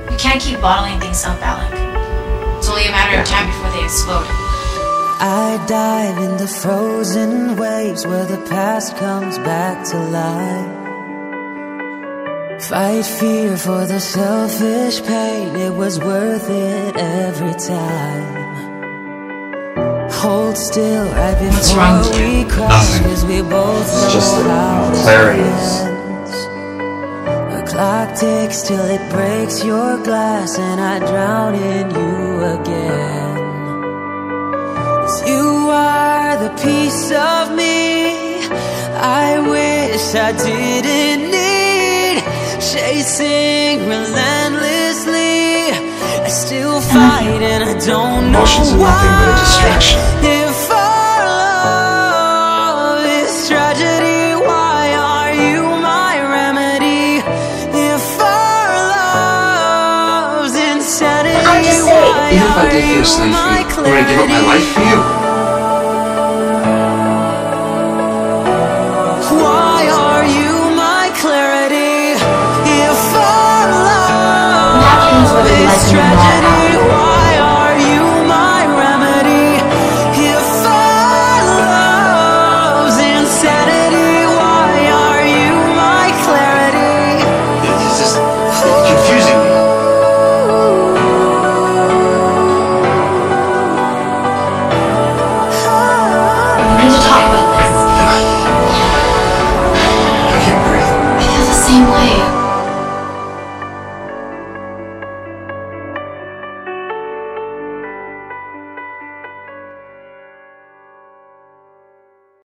You can't keep bottling things up, Alec. It's only a matter of time before they explode. I dive in the frozen waves where the past comes back to life. Fight fear for the selfish pain, it was worth it every time. Hold still right before we crash, cause we both know how Clary the clock ticks till it breaks your glass, and I drown in you again. 'Cause you are the piece of me I wish I didn't need. Chasing relentlessly, I still fight and I don't know emotions are nothing but a distraction. If our love is tragedy, why are you my remedy? If our love's insanity, Even if I did feel a slave for you, I'm gonna give up my life for you.